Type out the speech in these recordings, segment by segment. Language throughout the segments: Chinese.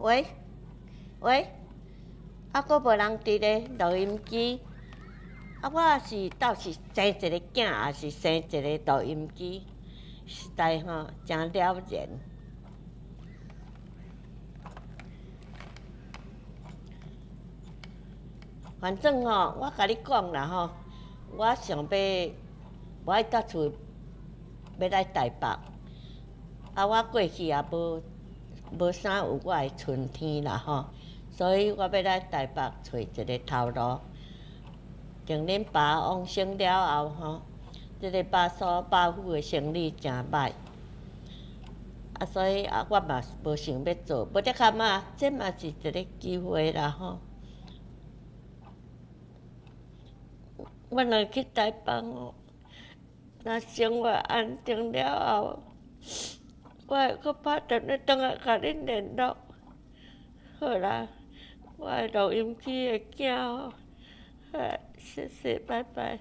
喂，喂，啊，阁无人伫咧录音机。啊，我是倒是生一个囝，也是生一个录音机，实在吼真了然。反正吼，我甲你讲啦吼，我想要，我爱到厝要来台北，啊，我过去也无啥有我的春天啦吼，所以我要来台北找一个头路。等恁爸往生了后吼，即个巴所巴府的生意真歹，啊，所以啊，我嘛无想要做，无得看嘛，这嘛是一个机会啦吼。我若去台北哦，若生活安定了后，我会搁拍电话转来甲恁联络。好啦，我的录音机的囝哦，谢谢，拜拜。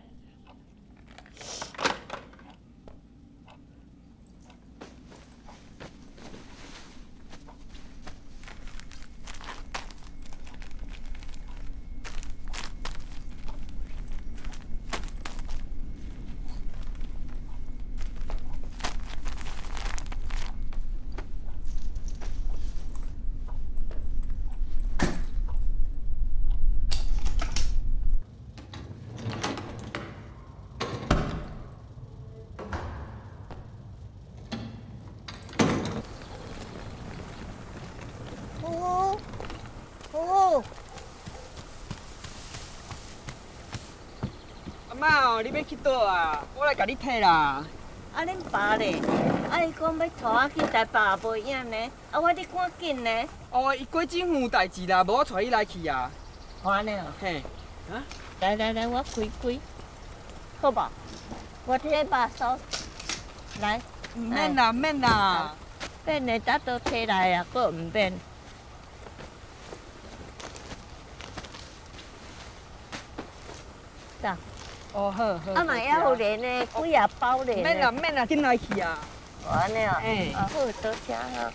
阿妈哦，你要去倒啊？我来甲你替啦。 啊，恁爸咧？啊，伊讲要带我去台北也无影呢。啊，我你赶紧呢。 哦，伊过政府代志啦，无我带你来去啊。 安尼哦。 嘿，啊？ 来，我开，好吧？我摕把手，来。 唔免啦，唔免啦。 免的，搭倒摕来啊，佫唔免。咋？ 哦，好。 啊嘛，还有咧呢，几啊包咧。 免啦，紧来去啊。 安尼哦。 哎。 好，多谢哈。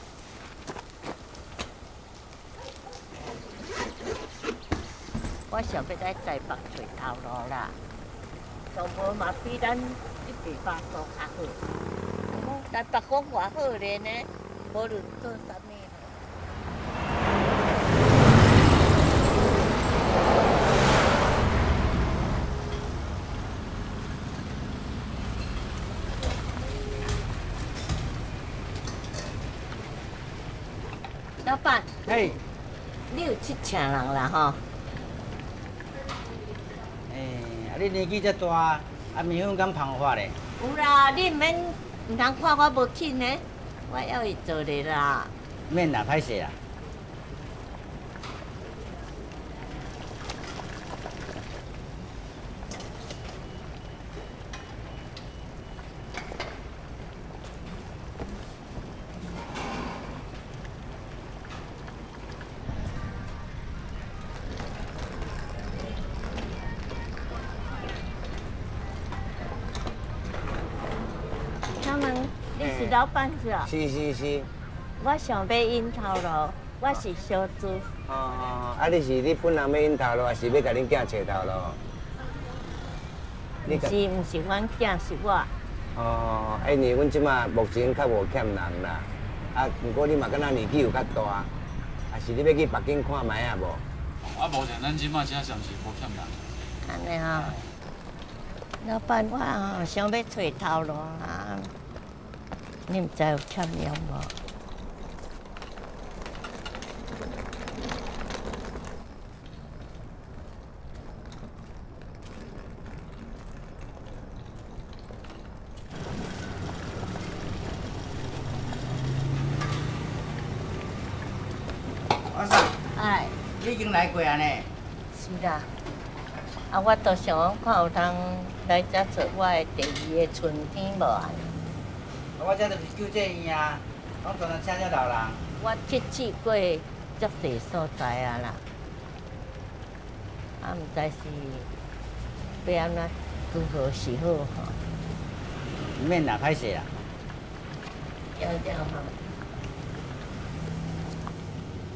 我想要来台北找头路啦，上无嘛比咱一地巴所较好。台北讲偌好咧呢，无论做啥物。老板， 嘿， 你有去请人啦吼？ 你年纪遮大，啊面粉敢芳发咧？ 有啦，你唔通看我无去呢，我还会做咧啦。 免啦，歹势啦。 你是老板是啊？ 是。 我想要引头路，我是小资。 啊，你本人要引头路，还是要甲恁囝找头路？ 唔是阮囝，是我。 哦，因为阮即马目前较无欠人啦，啊，不过你嘛敢若年纪有较大，还是你要去北京看卖啊无？ 啊，目前咱即马真暂时无欠人。 安尼吼，老板我吼想要找头路啊。你唔知有欠用无？ 阿嫂， 哎， 你已经来过啊呢？ 是啦。啊，我都想讲看有通来遮做我的第二个春天无啊？ 我这就是救济院啊，拢专门请遮老人。 我去过足侪所在啊啦，啊，毋知是要安怎如何是好吼？ 免啦，歹势啦。 了吼。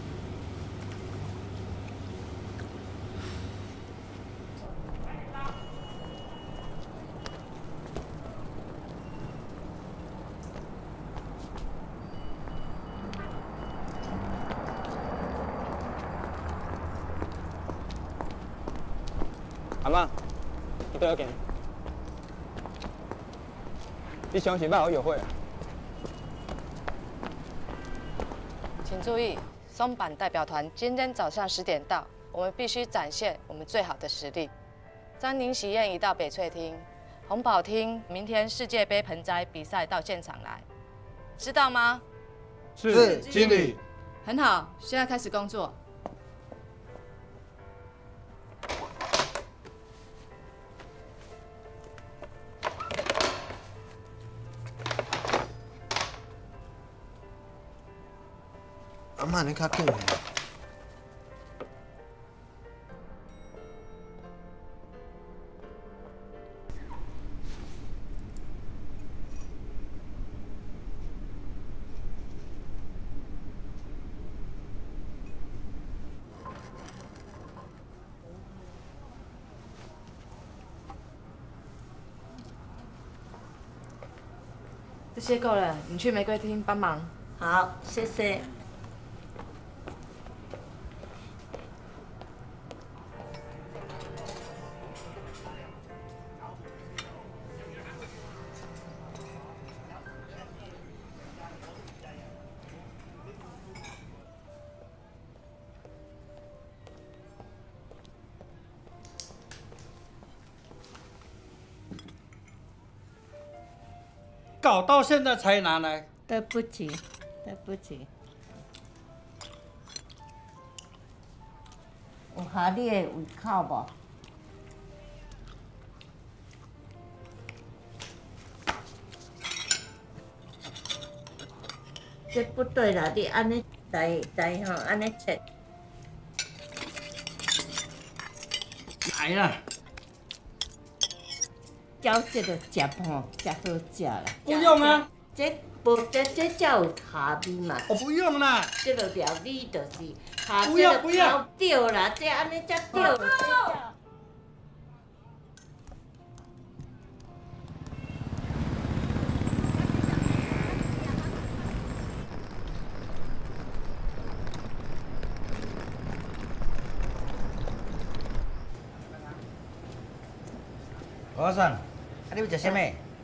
妈，你都要给你。你相信吧，我约会啊。 请注意，松坂代表团今天早上10点到，我们必须展现我们最好的实力。张宁喜宴移到翡翠厅，红宝厅明天世界杯盆栽比赛到现场来，知道吗？ 是，经理。 很好，现在开始工作。 阿妈，你较紧嘞。 这些够了，你去玫瑰厅帮忙。 好，谢谢。 搞到现在才拿来， 对不起，对不起。有合你的胃口无？这不对啦，你安尼来吼，安尼切。 来了。 饺这就食吼，食好食啦。 不用啊， 这无这才有下味嘛。 我不用啦。 这个料理就是下不要不要掉啦，这安尼才掉。 阿婶，你要食啥物？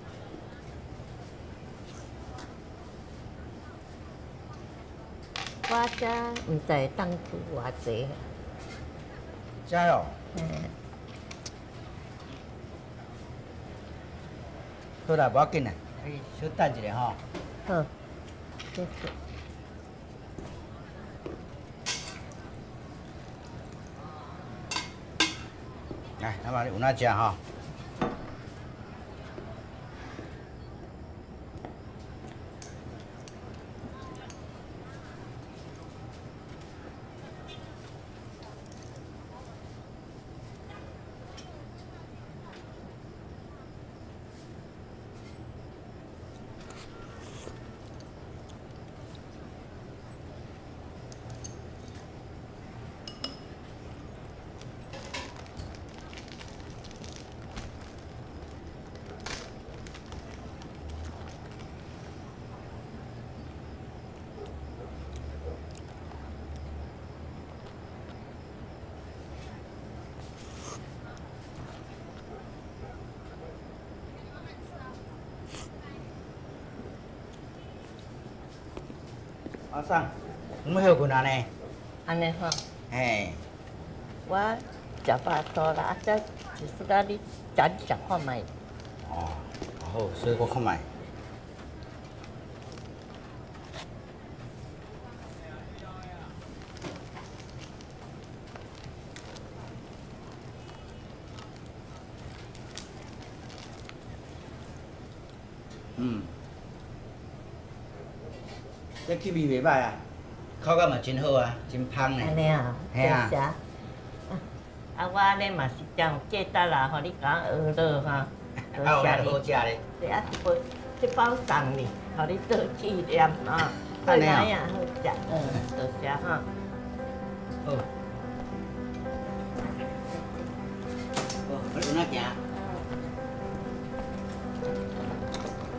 我遮毋知当煮偌济。 加油！好啦，无要紧啦，你小等一下吼。 好，谢谢。 来，阿妈，你有哪食吼？阿婶，你要休困安尼？ 安尼吼， 嘿， 我食饱肚啦，啊，则就是甲你食看卖。 哦，好，所以我看卖。这气味袂歹啊，口感嘛真好啊，真香呢。 安尼啊， 嘿啊谢谢。啊，我安尼嘛是这样价值啦，互你讲学乐哈。 啊，有哪好食咧？ 对啊，这包送你，互你做纪念啊。 安尼啊呀，好食，多谢哈。 好。好，你有哪行？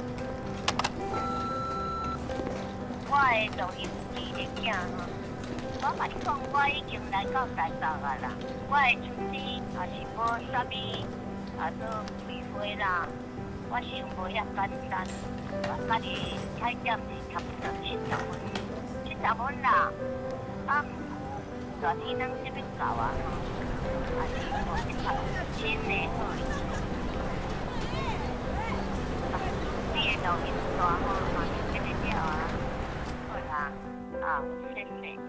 我的录音机的囝吼， 我甲你讲，我已经来到台北啊啦。我的厝边也是无啥物，做开花啦。我想无遐简单。我家己菜点是差不多70分啦。啊，大天咱这边到啊，也是无一百真的好。你的路因大好，嘛是这个了啊。好啦，啊，谢谢。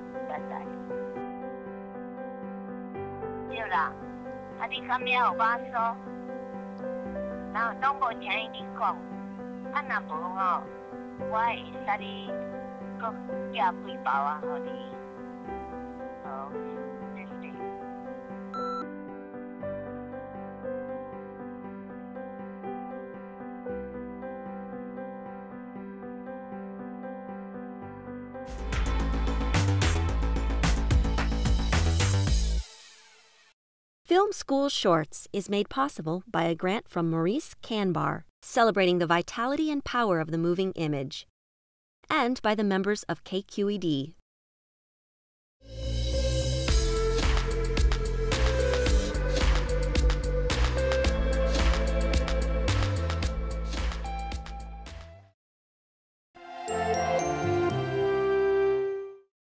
对啦，啊你敢了有我说，然后拢无听伊讲，啊若无吼，我会使你搁寄几包啊，互你。好，谢谢。 Film School Shorts is made possible by a grant from Maurice Kanbar, celebrating the vitality and power of the moving image, and by the members of KQED,